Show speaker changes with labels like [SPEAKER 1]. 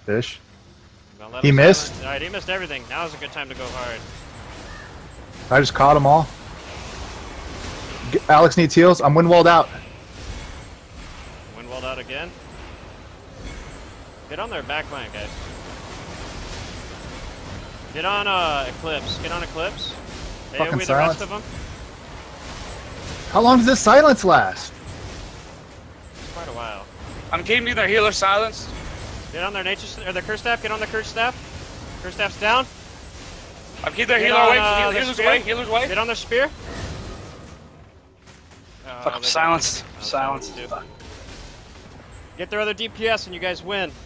[SPEAKER 1] Fish.
[SPEAKER 2] Gonna let
[SPEAKER 1] He
[SPEAKER 2] him
[SPEAKER 1] missed?
[SPEAKER 2] silence. Alright, he missed everything. Now's a good time to go hard.
[SPEAKER 1] I just caught them all. Alex needs heals. I'm wind walled out.
[SPEAKER 2] Windwalled out again. Get on their back line, guys. Get on Eclipse. Get on Eclipse.
[SPEAKER 1] Fucking
[SPEAKER 2] AoE the rest of them.
[SPEAKER 1] How long does this silence last?
[SPEAKER 2] Quite a while.
[SPEAKER 3] I'm keeping their healer silenced.
[SPEAKER 2] Get on their nature or their curse staff. Get on the curse staff. Curse staff's down.
[SPEAKER 3] I'm keeping their
[SPEAKER 2] Get
[SPEAKER 3] healer
[SPEAKER 2] on,
[SPEAKER 3] away. Healer's away. Healer's away.
[SPEAKER 2] Get on their spear.
[SPEAKER 3] Fuck, I'm silenced.
[SPEAKER 2] I'm
[SPEAKER 3] Silenced.
[SPEAKER 2] Get their other DPS and you guys win.